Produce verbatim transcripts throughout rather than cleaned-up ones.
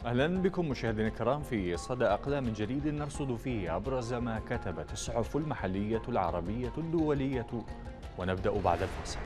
أهلا بكم مشاهدينا الكرام في صدى أقلام جديد نرصد فيه أبرز ما كتبت الصحف المحلية العربية الدولية، ونبدأ بعد الفاصل.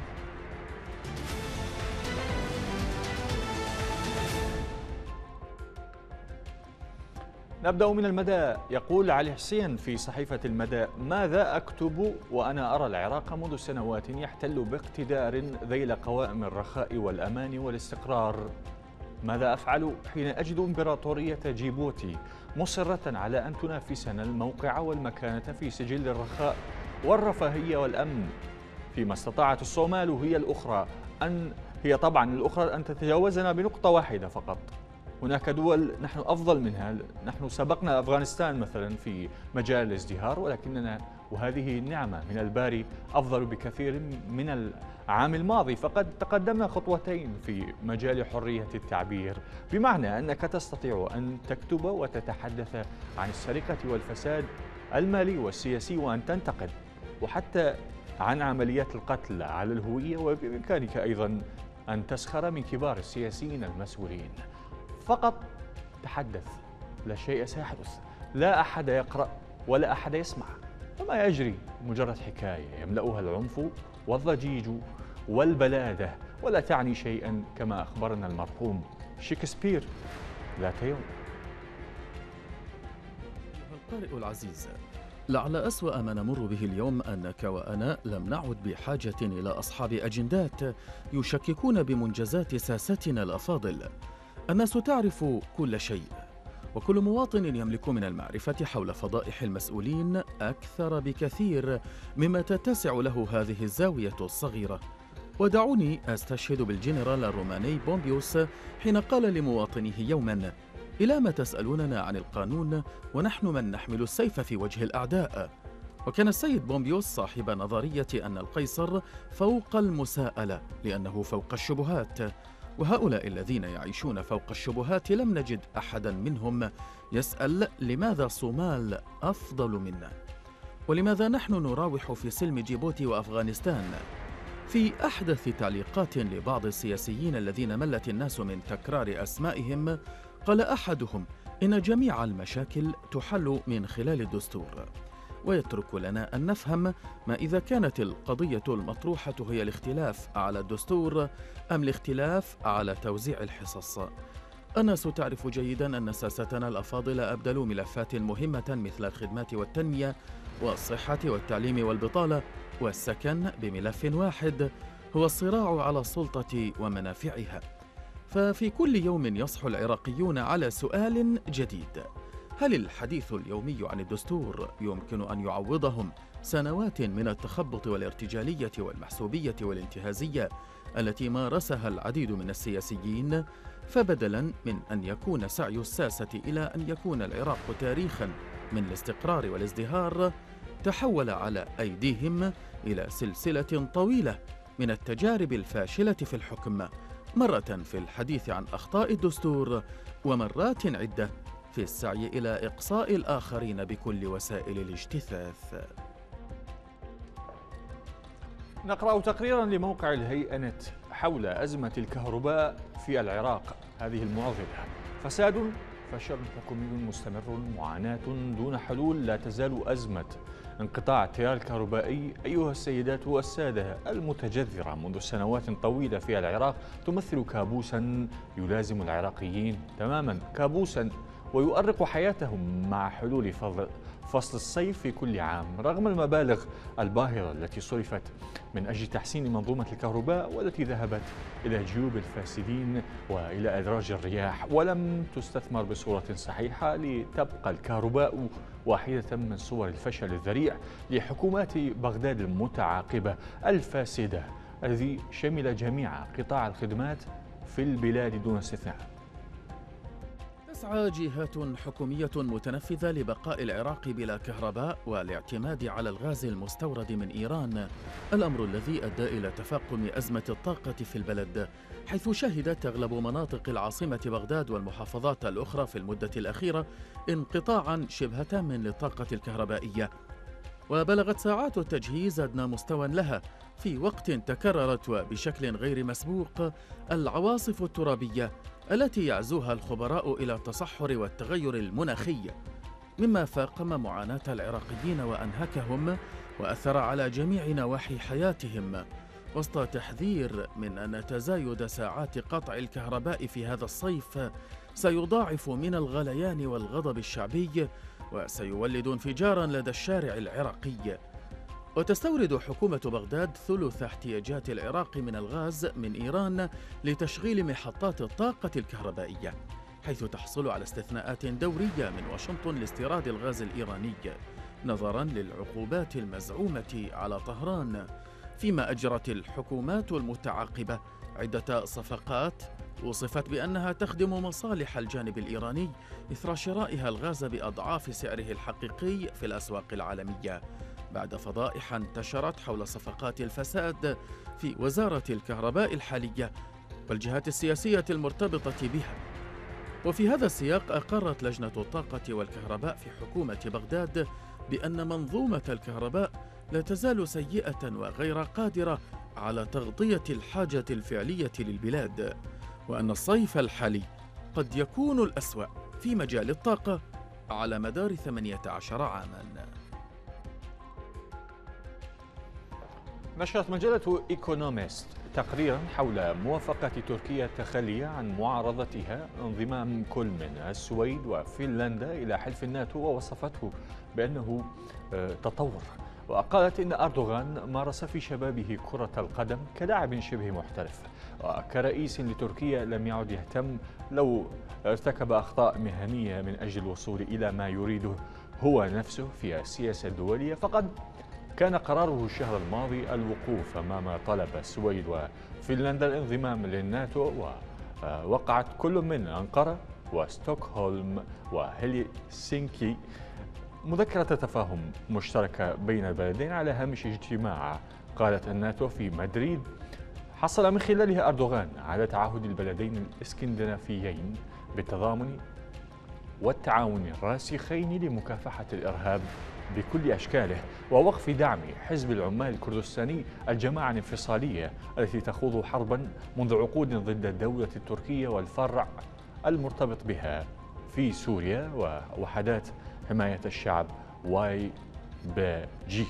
نبدأ من المدى. يقول علي حسين في صحيفة المدى: ماذا أكتب وأنا أرى العراق منذ سنوات يحتل باقتدار ذيل قوائم الرخاء والأمان والاستقرار؟ ماذا أفعل حين أجد إمبراطورية جيبوتي مصرة على أن تنافسنا الموقع والمكانة في سجل الرخاء والرفاهية والأمن، فيما استطاعت الصومال هي الأخرى أن هي طبعا الأخرى أن تتجاوزنا بنقطة واحدة فقط؟ هناك دول نحن أفضل منها، نحن سبقنا أفغانستان مثلا في مجال الازدهار، ولكننا وهذه نعمة من الباري أفضل بكثير من العام الماضي، فقد تقدمنا خطوتين في مجال حرية التعبير، بمعنى أنك تستطيع أن تكتب وتتحدث عن السرقة والفساد المالي والسياسي وأن تنتقد، وحتى عن عمليات القتل على الهوية، وبإمكانك أيضا أن تسخر من كبار السياسيين المسؤولين. فقط تحدث، لا شيء سيحدث، لا أحد يقرأ ولا أحد يسمع، وما يجري مجرد حكاية يملأها العنف والضجيج والبلادة، ولا تعني شيئا كما أخبرنا المرحوم شكسبير ذات يوم. القارئ العزيز، لعل أسوأ ما نمر به اليوم أنك وأنا لم نعد بحاجة إلى أصحاب أجندات يشككون بمنجزات ساستنا الأفاضل. الناس تعرف كل شيء، وكل مواطن يملك من المعرفة حول فضائح المسؤولين أكثر بكثير مما تتسع له هذه الزاوية الصغيرة. ودعوني أستشهد بالجنرال الروماني بومبيوس حين قال لمواطنيه يوما: إلى ما تسألوننا عن القانون ونحن من نحمل السيف في وجه الأعداء؟ وكان السيد بومبيوس صاحب نظرية أن القيصر فوق المساءلة لأنه فوق الشبهات، وهؤلاء الذين يعيشون فوق الشبهات لم نجد أحدا منهم يسأل لماذا الصومال أفضل منا، ولماذا نحن نراوح في سلم جيبوتي وأفغانستان. في أحدث تعليقات لبعض السياسيين الذين ملت الناس من تكرار أسمائهم، قال أحدهم إن جميع المشاكل تحل من خلال الدستور، ويترك لنا أن نفهم ما إذا كانت القضية المطروحة هي الاختلاف على الدستور أم الاختلاف على توزيع الحصص. الناس تعرف جيدا أن ساستنا الأفاضل أبدلوا ملفات مهمة مثل الخدمات والتنمية والصحة والتعليم والبطالة والسكن بملف واحد هو الصراع على السلطة ومنافعها. ففي كل يوم يصحو العراقيون على سؤال جديد: هل الحديث اليومي عن الدستور يمكن أن يعوضهم سنوات من التخبط والارتجالية والمحسوبية والانتهازية التي مارسها العديد من السياسيين؟ فبدلا من أن يكون سعي الساسة إلى أن يكون العراق تاريخا من الاستقرار والازدهار، تحول على أيديهم إلى سلسلة طويلة من التجارب الفاشلة في الحكم، مرة في الحديث عن أخطاء الدستور، ومرات عدة في السعي إلى إقصاء الآخرين بكل وسائل الاجتثاث. نقرأ تقريرا لموقع الهيئة نت حول أزمة الكهرباء في العراق، هذه المعضلة: فساد، فشل حكومي مستمر، معاناة دون حلول، لا تزال أزمة انقطاع التيار الكهربائي أيها السيدات والسادة المتجذرة منذ سنوات طويلة في العراق تمثل كابوسا يلازم العراقيين تماما، كابوسا ويؤرق حياتهم مع حلول فصل الصيف في كل عام، رغم المبالغ الباهظة التي صرفت من أجل تحسين منظومة الكهرباء والتي ذهبت إلى جيوب الفاسدين وإلى أدراج الرياح، ولم تستثمر بصورة صحيحة، لتبقى الكهرباء واحدة من صور الفشل الذريع لحكومات بغداد المتعاقبة الفاسدة الذي شمل جميع قطاع الخدمات في البلاد دون استثناء. تسعى جهات حكومية متنفذة لبقاء العراق بلا كهرباء والاعتماد على الغاز المستورد من إيران، الأمر الذي أدى إلى تفاقم أزمة الطاقة في البلد، حيث شهدت أغلب مناطق العاصمة بغداد والمحافظات الأخرى في المدة الأخيرة انقطاعا شبه تام للطاقة الكهربائية، وبلغت ساعات التجهيز أدنى مستوى لها في وقت تكررت وبشكل غير مسبوق العواصف الترابية التي يعزوها الخبراء إلى التصحر والتغير المناخي، مما فاقم معاناة العراقيين وأنهكهم وأثر على جميع نواحي حياتهم، وسط تحذير من أن تزايد ساعات قطع الكهرباء في هذا الصيف سيضاعف من الغليان والغضب الشعبي وسيولد انفجارا لدى الشارع العراقي. وتستورد حكومة بغداد ثلث احتياجات العراق من الغاز من إيران لتشغيل محطات الطاقة الكهربائية، حيث تحصل على استثناءات دورية من واشنطن لاستيراد الغاز الإيراني نظرا للعقوبات المزعومة على طهران، فيما أجرت الحكومات المتعاقبة عدة صفقات وصفت بأنها تخدم مصالح الجانب الإيراني إثر شرائها الغاز بأضعاف سعره الحقيقي في الأسواق العالمية، بعد فضائح انتشرت حول صفقات الفساد في وزارة الكهرباء الحالية والجهات السياسية المرتبطة بها. وفي هذا السياق أقرت لجنة الطاقة والكهرباء في حكومة بغداد بأن منظومة الكهرباء لا تزال سيئة وغير قادرة على تغطية الحاجة الفعلية للبلاد، وأن الصيف الحالي قد يكون الأسوأ في مجال الطاقة على مدار ثمانية عشر عاماً. نشرت مجلة إيكونوميست تقريرا حول موافقة تركيا التخلي عن معارضتها انضمام كل من السويد وفنلندا إلى حلف الناتو، ووصفته بأنه تطور، وقالت إن أردوغان مارس في شبابه كرة القدم كلاعب شبه محترف، وكرئيس لتركيا لم يعد يهتم لو ارتكب أخطاء مهنية من أجل الوصول إلى ما يريده هو نفسه في السياسة الدولية. فقد كان قراره الشهر الماضي الوقوف أمام طلب السويد وفنلندا الانضمام للناتو، ووقعت كل من أنقرة وستوكهولم وهلسنكي مذكرة تفاهم مشتركة بين البلدين على هامش اجتماع قالت الناتو في مدريد حصل من خلالها أردوغان على تعهد البلدين الإسكندنافيين بالتضامن والتعاون الراسخين لمكافحة الإرهاب بكل أشكاله، ووقف دعم حزب العمال الكردستاني الجماعة الانفصالية التي تخوض حربا منذ عقود ضد الدولة التركية والفرع المرتبط بها في سوريا ووحدات حماية الشعب واي بي جي.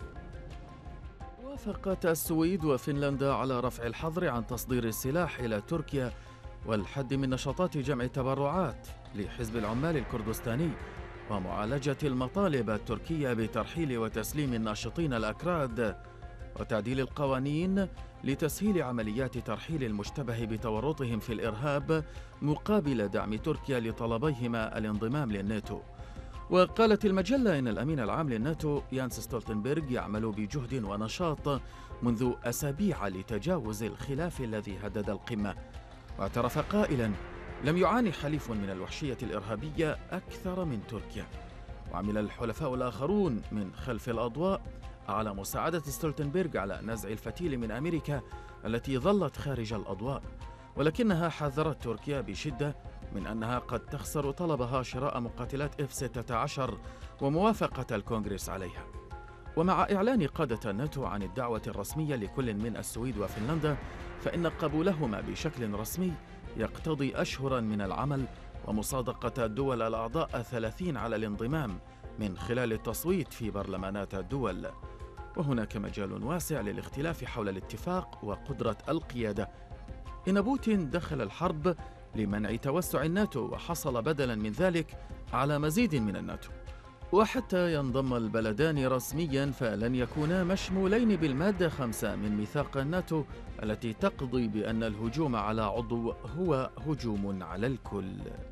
وافقت السويد وفنلندا على رفع الحظر عن تصدير السلاح إلى تركيا والحد من نشاطات جمع التبرعات لحزب العمال الكردستاني ومعالجة المطالب التركية بترحيل وتسليم الناشطين الأكراد وتعديل القوانين لتسهيل عمليات ترحيل المشتبه بتورطهم في الإرهاب مقابل دعم تركيا لطلبيهما الانضمام للناتو. وقالت المجلة إن الأمين العام للناتو يانس ستولتنبرغ يعمل بجهد ونشاط منذ أسابيع لتجاوز الخلاف الذي هدد القمة، واعترف قائلاً: لم يعاني حليف من الوحشية الإرهابية أكثر من تركيا. وعمل الحلفاء الآخرون من خلف الأضواء على مساعدة ستولتنبرغ على نزع الفتيل من أمريكا التي ظلت خارج الأضواء، ولكنها حذرت تركيا بشدة من أنها قد تخسر طلبها شراء مقاتلات إف ستة عشر وموافقة الكونغرس عليها. ومع إعلان قادة الناتو عن الدعوة الرسمية لكل من السويد وفنلندا، فإن قبولهما بشكل رسمي يقتضي أشهرا من العمل ومصادقة الدول الأعضاء الثلاثين على الانضمام من خلال التصويت في برلمانات الدول. وهناك مجال واسع للاختلاف حول الاتفاق وقدرة القيادة. إن بوتين دخل الحرب لمنع توسع الناتو وحصل بدلا من ذلك على مزيد من الناتو، وحتى ينضم البلدان رسميا فلن يكونا مشمولين بالمادة خمسة من ميثاق الناتو التي تقضي بأن الهجوم على عضو هو هجوم على الكل.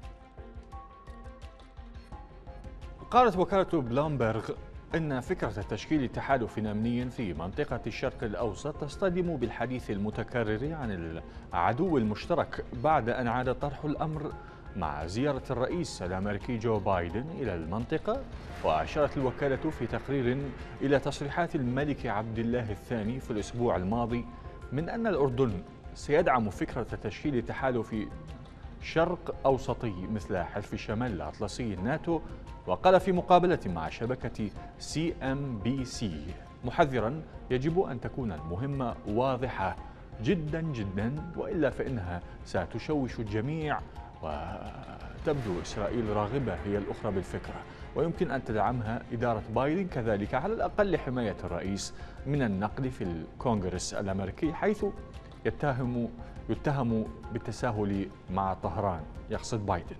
قالت وكالة بلومبرغ إن فكرة تشكيل تحالف أمني في منطقة الشرق الأوسط تصطدم بالحديث المتكرر عن العدو المشترك بعد أن عاد طرح الأمر مع زيارة الرئيس الأمريكي جو بايدن إلى المنطقة. وأشارت الوكالة في تقرير إلى تصريحات الملك عبد الله الثاني في الأسبوع الماضي من أن الأردن سيدعم فكرة تشكيل تحالف شرق أوسطي مثل حلف شمال الأطلسي الناتو. وقال في مقابلة مع شبكة سي إم بي سي محذرا: يجب أن تكون المهمة واضحة جدا جدا، وإلا فإنها ستشوش الجميع، وتبدو إسرائيل راغبة هي الأخرى بالفكرة، ويمكن أن تدعمها إدارة بايدن كذلك، على الأقل لحماية الرئيس من النقد في الكونغرس الأمريكي، حيث يتهم يتهم بالتساهل مع طهران، يقصد بايدن.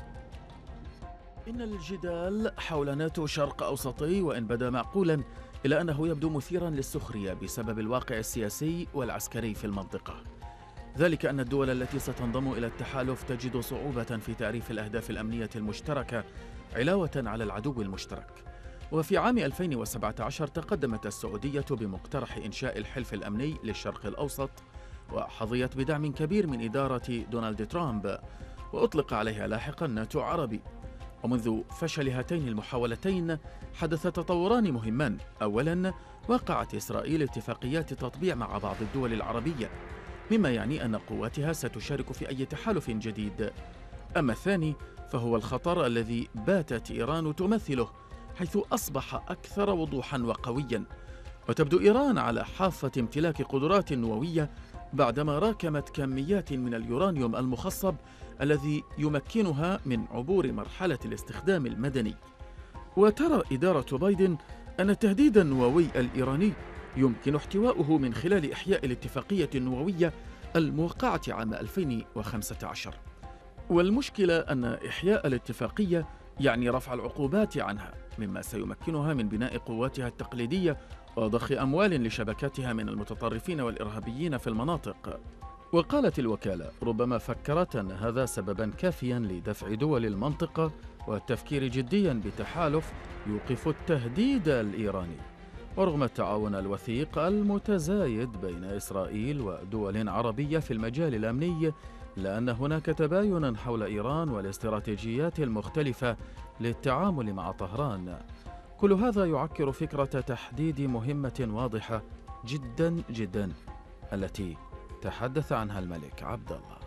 إن الجدال حول ناتو شرق أوسطي وإن بدا معقولا إلا أنه يبدو مثيرا للسخرية بسبب الواقع السياسي والعسكري في المنطقة، ذلك أن الدول التي ستنضم إلى التحالف تجد صعوبة في تعريف الأهداف الأمنية المشتركة علاوة على العدو المشترك. وفي عام ألفين وسبعة عشر تقدمت السعودية بمقترح إنشاء الحلف الأمني للشرق الأوسط، وحظيت بدعم كبير من إدارة دونالد ترامب، وأطلق عليها لاحقا ناتو عربي. ومنذ فشل هاتين المحاولتين حدث تطوران مهمان. أولا، وقعت إسرائيل اتفاقيات تطبيع مع بعض الدول العربية، مما يعني أن قواتها ستشارك في أي تحالف جديد. أما الثاني فهو الخطر الذي باتت إيران تمثله، حيث أصبح أكثر وضوحا وقويا، وتبدو إيران على حافة امتلاك قدرات نووية بعدما راكمت كميات من اليورانيوم المخصب الذي يمكنها من عبور مرحلة الاستخدام المدني. وترى إدارة بايدن أن التهديد النووي الإيراني يمكن احتواؤه من خلال إحياء الاتفاقية النووية الموقعة عام ألفين وخمسة عشر. والمشكلة أن إحياء الاتفاقية يعني رفع العقوبات عنها، مما سيمكنها من بناء قواتها التقليدية وضخ أموال لشبكاتها من المتطرفين والإرهابيين في المناطق. وقالت الوكالة ربما فكرت أن هذا سببا كافيا لدفع دول المنطقة والتفكير جديا بتحالف يوقف التهديد الإيراني. ورغم التعاون الوثيق المتزايد بين إسرائيل ودول عربية في المجال الأمني، إلا أن هناك تباينا حول إيران والاستراتيجيات المختلفة للتعامل مع طهران. كل هذا يعكر فكرة تحديد مهمة واضحة جدا جدا التي تحدث عنها الملك عبد الله.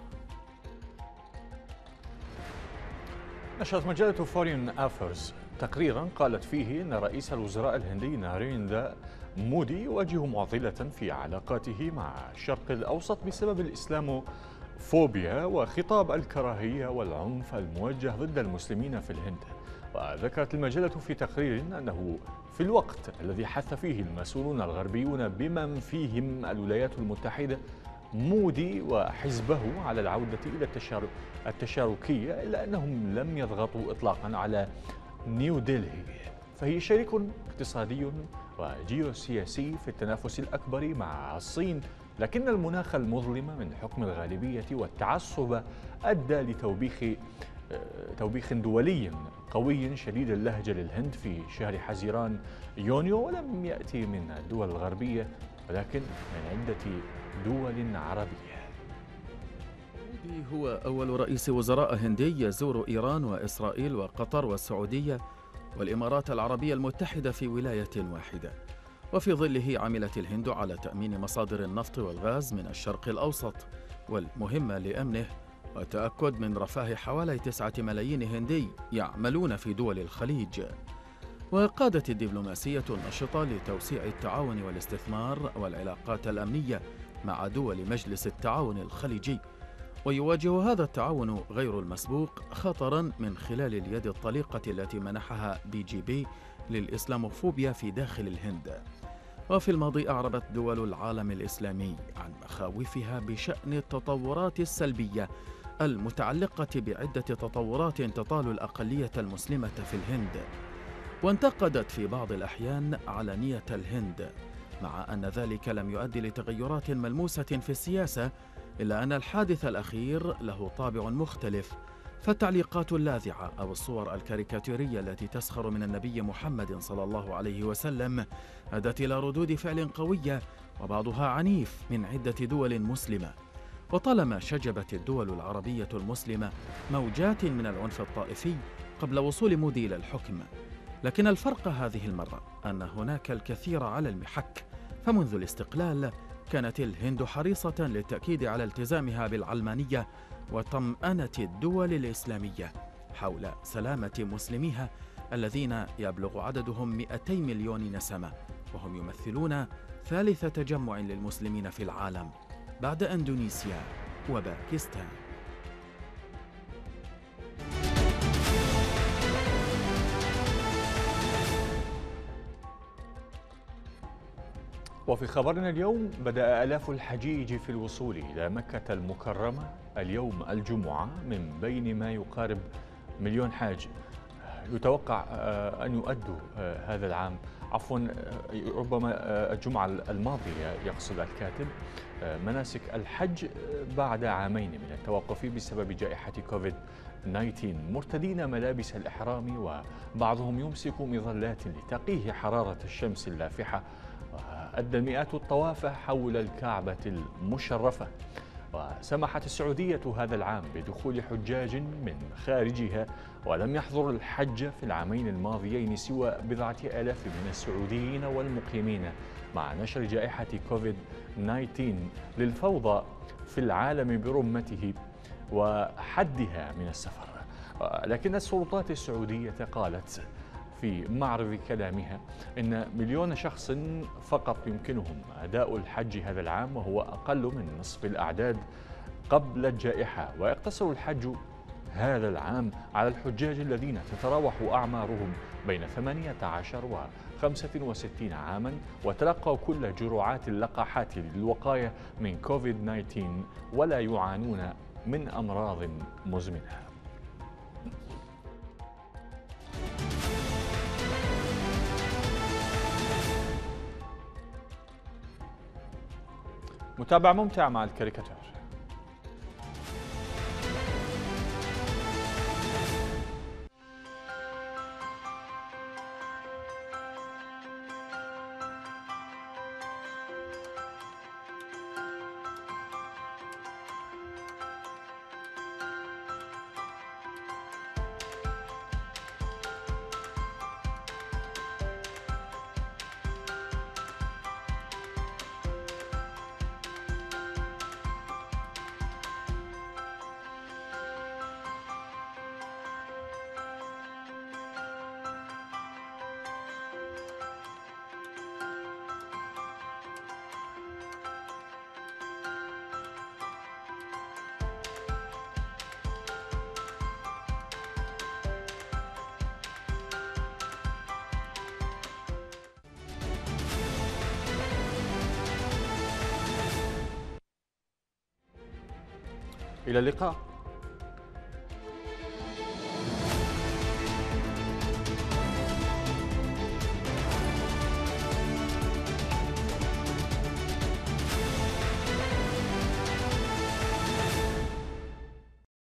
نشرت مجلة فورين أفيرز تقريرا قالت فيه أن رئيس الوزراء الهندي ناريندرا مودي يواجه معضلة في علاقاته مع الشرق الأوسط بسبب الإسلاموفوبيا وخطاب الكراهية والعنف الموجه ضد المسلمين في الهند. وذكرت المجلة في تقرير أنه في الوقت الذي حث فيه المسؤولون الغربيون بمن فيهم الولايات المتحدة مودي وحزبه على العودة إلى التشاركية، إلا أنهم لم يضغطوا إطلاقا على نيودلهي، فهي شريك اقتصادي وجيوسياسي في التنافس الأكبر مع الصين، لكن المناخ المظلم من حكم الغالبية والتعصب أدى لتوبيخ توبيخ دولي قوي شديد اللهجة للهند في شهر حزيران يونيو، ولم يأتي من الدول الغربية ولكن من عدة دول عربية. مودي هو أول رئيس وزراء هندي يزور إيران وإسرائيل وقطر والسعودية والإمارات العربية المتحدة في ولاية واحدة. وفي ظله عملت الهند على تأمين مصادر النفط والغاز من الشرق الأوسط والمهمة لأمنه، والتأكد من رفاه حوالي تسعة ملايين هندي يعملون في دول الخليج. وقادت الدبلوماسية النشطة لتوسيع التعاون والاستثمار والعلاقات الأمنية مع دول مجلس التعاون الخليجي. ويواجه هذا التعاون غير المسبوق خطرا من خلال اليد الطليقة التي منحها بي جي بي للإسلاموفوبيا في داخل الهند. وفي الماضي أعربت دول العالم الإسلامي عن مخاوفها بشأن التطورات السلبية المتعلقة بعدة تطورات تطال الأقلية المسلمة في الهند، وانتقدت في بعض الأحيان علنية الهند، مع أن ذلك لم يؤدي لتغيرات ملموسة في السياسة، إلا أن الحادث الأخير له طابع مختلف. فالتعليقات اللاذعة أو الصور الكاريكاتيرية التي تسخر من النبي محمد صلى الله عليه وسلم أدت إلى ردود فعل قوية وبعضها عنيف من عدة دول مسلمة. وطالما شجبت الدول العربية المسلمة موجات من العنف الطائفي قبل وصول مودي إلى الحكم، لكن الفرق هذه المرة أن هناك الكثير على المحك. فمنذ الاستقلال كانت الهند حريصة للتأكيد على التزامها بالعلمانية وطمأنة الدول الإسلامية حول سلامة مسلميها الذين يبلغ عددهم مئتي مليون نسمة، وهم يمثلون ثالث تجمع للمسلمين في العالم بعد أندونيسيا وباكستان. وفي خبرنا اليوم، بدأ آلاف الحجيج في الوصول إلى مكة المكرمة اليوم الجمعة من بين ما يقارب مليون حاج. يتوقع أن يؤدوا هذا العام عفوا ربما الجمعة الماضية يقصد الكاتب مناسك الحج بعد عامين من التوقف بسبب جائحة كوفيد تسعة عشر، مرتدين ملابس الإحرام، وبعضهم يمسك مظلات لتقيه حرارة الشمس اللافحة. أدى المئات الطواف حول الكعبة المشرفة. وسمحت السعودية هذا العام بدخول حجاج من خارجها، ولم يحضر الحج في العامين الماضيين سوى بضعة آلاف من السعوديين والمقيمين، مع نشر جائحة كوفيد تسعة عشر للفوضى في العالم برمته وحدها من السفر. لكن السلطات السعودية قالت في معرض كلامها إن مليون شخص فقط يمكنهم أداء الحج هذا العام، وهو أقل من نصف الأعداد قبل الجائحة. ويقتصر الحج هذا العام على الحجاج الذين تتراوح أعمارهم بين ثمانية عشر وخمسة وستين عاما، وتلقوا كل جرعات اللقاحات للوقاية من كوفيد تسعة عشر ولا يعانون من أمراض مزمنة. متابعة ممتعة مع الكاريكاتير. إلى اللقاء.